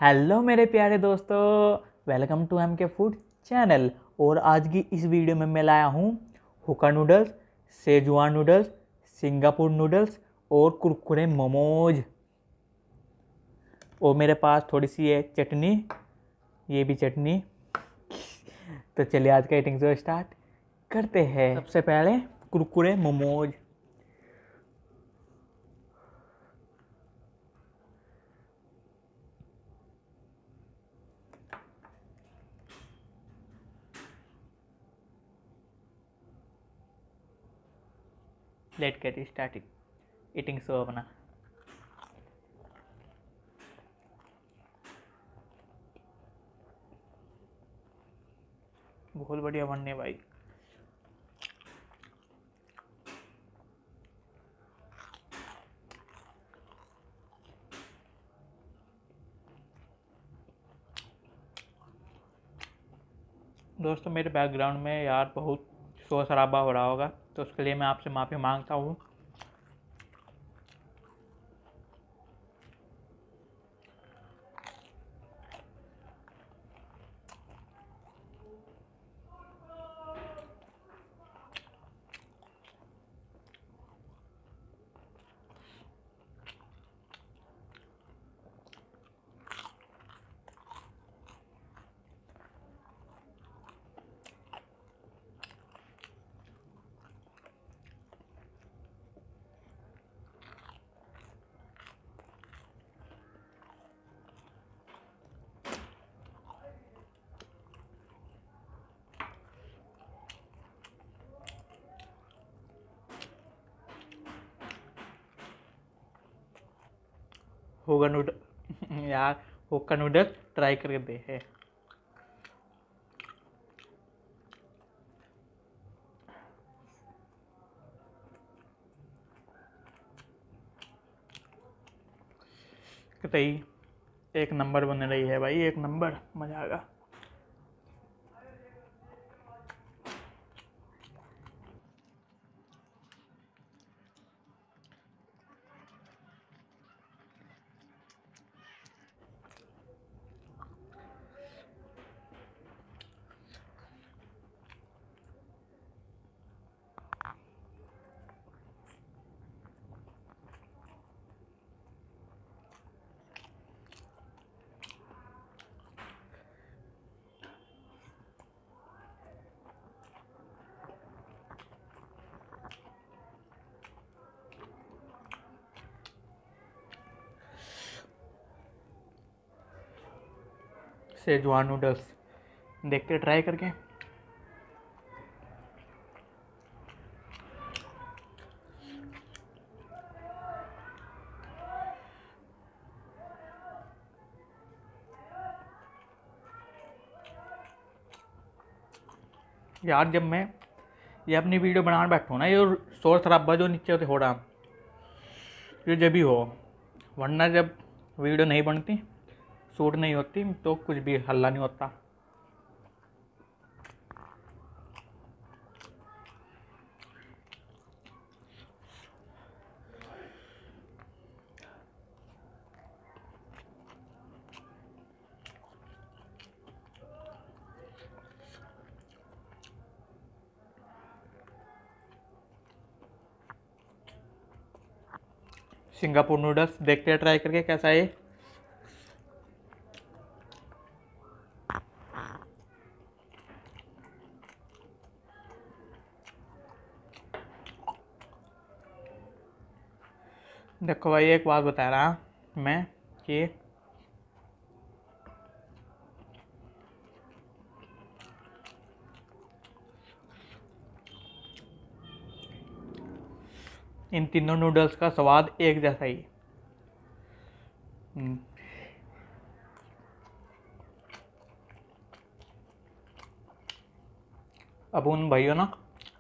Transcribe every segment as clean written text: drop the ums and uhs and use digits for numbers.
Hello मेरे प्यारे दोस्तों, welcome to M K food channel. और आज की इस वीडियो में मैं लाया हूँ hakka noodles, schezwan noodles, Singapore noodles और कुरकुरे मोमोज। और मेरे पास थोड़ी सी है चटनी, ये भी चटनी। तो चलिए आज का ईटिंग शो स्टार्ट करते हैं। सबसे पहले कुरकुरे momos. Let get starting eating show अपना। बहुत बढ़िया बनने भाई। दोस्तों मेरे बैकग्राउंड में यार बहुत शोर शराबा हो रहा होगा, तो उसके लिए मैं आपसे माफ़ी मांगता हूँ। होगा नूडल यार, होका नूडल ट्राई करके दे है। कतई एक नंबर बन रही है भाई, एक नंबर, मजा आएगा। सेजवान नूडल्स देखते ट्राई करके। यार जब मैं ये अपनी वीडियो बनाने बैठूँ ना, ये शोर शराबा जो नीचे होते हो रहा, ये जब भी हो, वरना जब वीडियो नहीं बनती, शूट नहीं होती, तो कुछ भी हल्ला नहीं होता। सिंगापुर नूडल्स देखते हैं ट्राई करके कैसा है। देखो भाई, एक बात बता रहा मैं कि इन तीनों नूडल्स का स्वाद एक जैसा ही। हम्म, अब उन भाइयों ना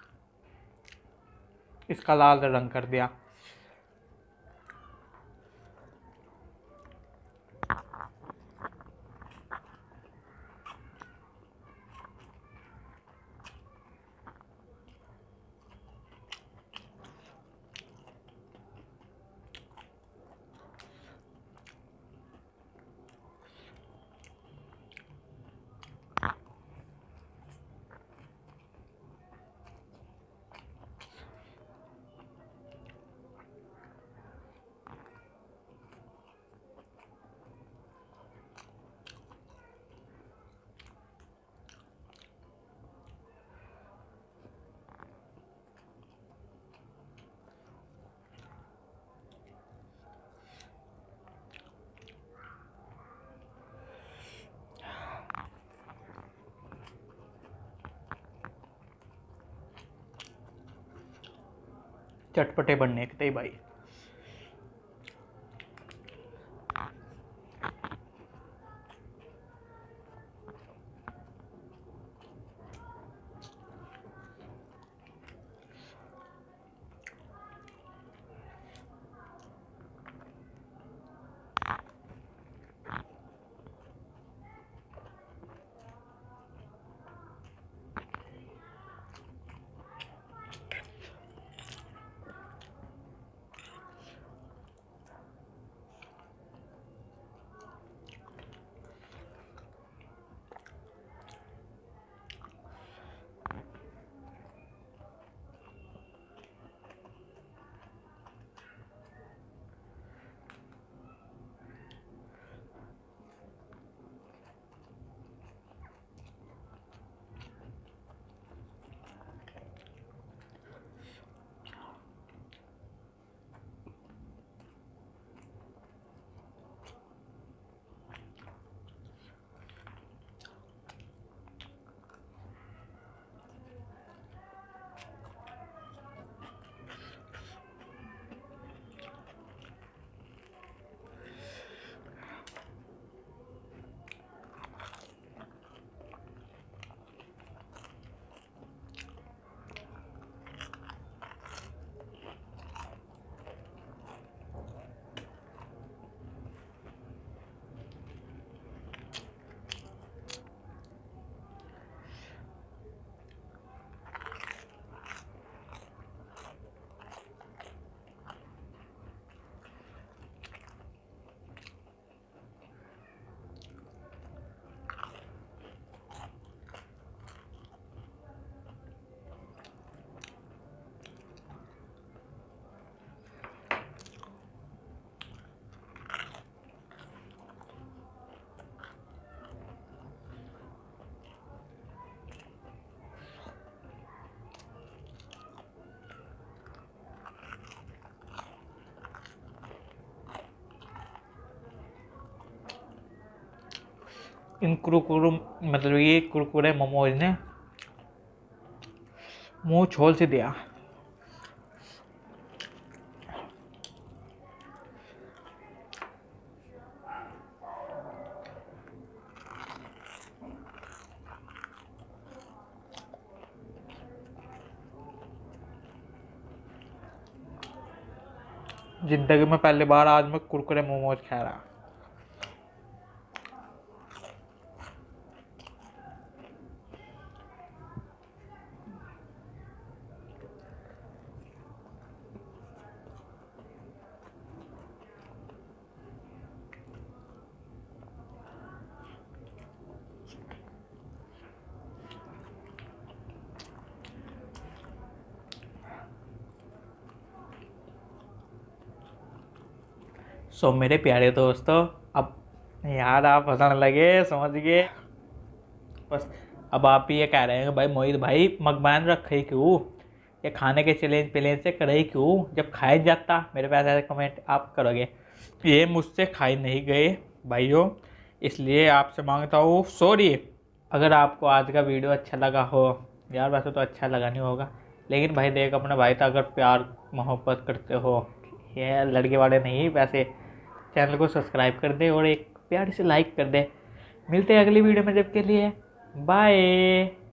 इसका लाल रंग कर दिया। चटपटे बनने के थे भाई। इन कुरकुरे मतलब ये कुरकुरे मोमोज ने मुंह छोल से दिया। जिंदगी में पहली बार आज मैं कुरकुरे मोमोज खा रहा। सो मेरे प्यारे दोस्तों, अब यार आप हंसने लगे, समझ गए बस। अब आप ये कह रहे हैं कि भाई मोहित भाई मकबान रखे क्यों, ये खाने के चैलेंज प्लेन से करे क्यों, जब खाए जाता। मेरे पास ऐसे कमेंट आप करोगे। ये मुझसे खाए नहीं गए भाइयों, इसलिए आपसे मांगता हूँ सॉरी। अगर आपको आज का वीडियो अच्छा लगा हो, यार वैसे तो अच्छा लगा नहीं होगा, लेकिन भाई देख अपने भाई तो अगर प्यार मोहब्बत करते हो, ये लड़के वाले नहीं, वैसे चैनल को सब्सक्राइब कर दे और एक प्यार से लाइक कर दे। मिलते हैं अगली वीडियो में, जब के लिए बाय।